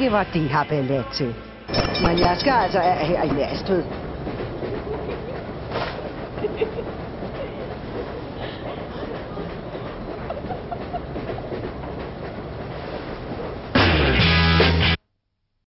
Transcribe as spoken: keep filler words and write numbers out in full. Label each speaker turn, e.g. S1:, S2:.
S1: det var det, har ballet til. Men jeg skal altså af her i Næstved.